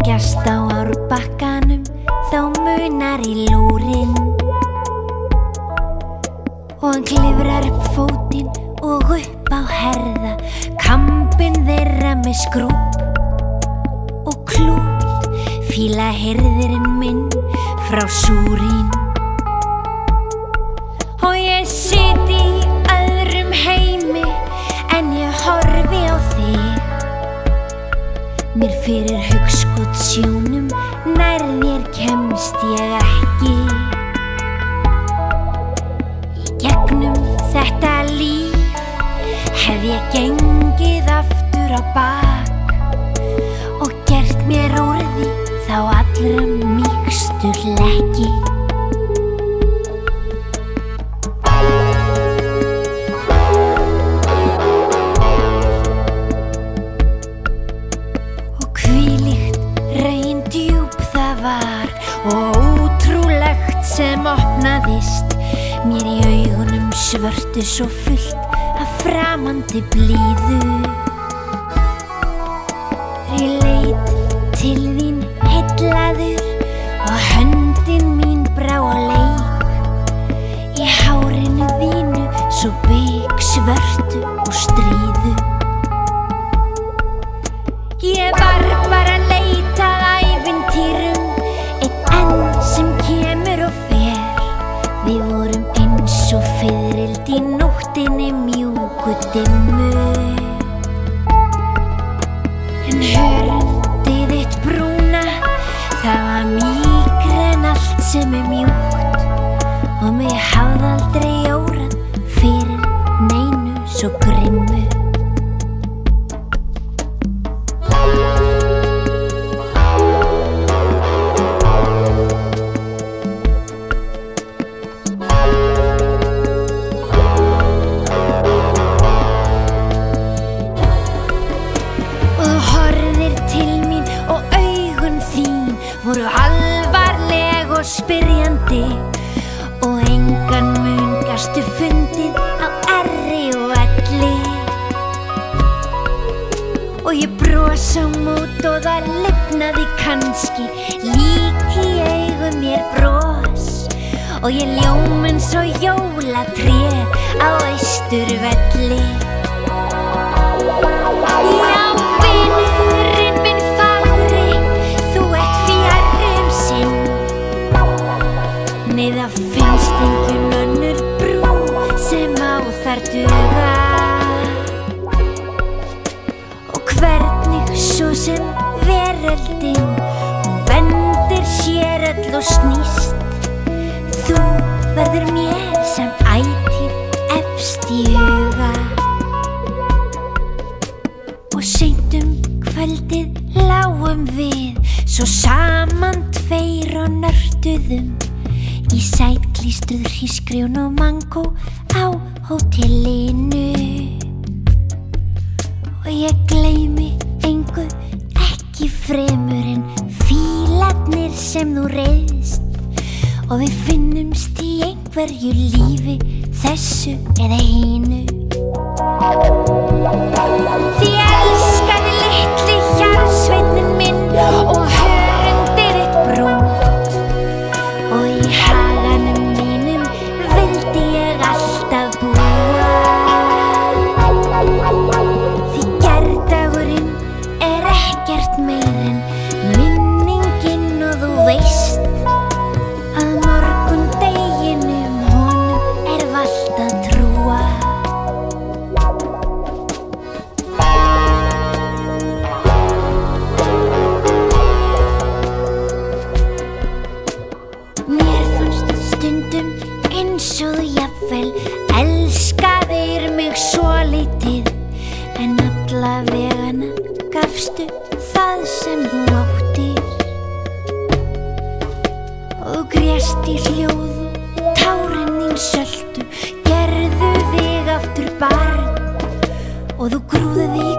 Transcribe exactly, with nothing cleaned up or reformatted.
leggjast á árbakkanum, þá munar í lúrin. Og hann klifrar upp fótinn og upp á herða, kambinn þeirra með skrúbb og klút, fíla hirðirinn minn frá Súrín. Og ég sit í öðrum heimi en ég horfi á þig. Mér fyrir hugskotssjónum nær þér kemst ég ekki. Í gegnum þetta líf hef ég gengið aftur á bak og gert mér úr því þá allra mýkstu hlekki. Og ótrúlegt sem opnaðist mér í augunum svörtu svo fullt af framandi blíðu. Ég leit til þín heillaður og höndin mín brá á leik í hárinu þínu svo bik svörtu og stríðu. Ég var bara að leita að ævintýrum sem kemur og fer. Við vorum eins og fiðrild í nóttinni mjúku dimmu. En hörundið þitt brúna, það var mýkra en allt sem er mjúkt og mig hafði aldrei órað fyrir neinu svo grimmu. Voru alvarleg og spyrjandi og engan mun gastu fundið á erri og elli. Og ég bros á mót og það lifnaði kannski lík í augum mér bros og ég ljóm eins og jólatré á Austurvelli. Já, vinurinn minn fagri, þú ert fjarri um sinn. Nei, það finnst engin önnur brú sem á þar duga. Og hvernig svo sem veröldin hún vendir sér öll og snýst, þú verður mér sem ætíð efst í huga. Og seint um kvöldið lágum við svo saman tveir og nörduðum í sætklístruð hrísgrjón og mangó á hótelinu. Og ég gleymi engu ekki fremur en fílarnir sem þú reiðst og við finnumst í einhverju lífi, þessu eða hinu. Því elskaði litli hjarðsveinninn minn og hörundið þitt brúnt og í haganum mínum vildi ég alltaf búa. Því gærdagurinn er ekkert meir en minningin og þú veist að morgundeginum honum er valt að trúa. Mér fannst stundum eins og þú jafnvel elskaðir mig svolítið, en allavegana gafstu það sem þú áttir. Og þú grést í hljóð og tárin þín söltu gerðu þig aftur barn og þú grúði þig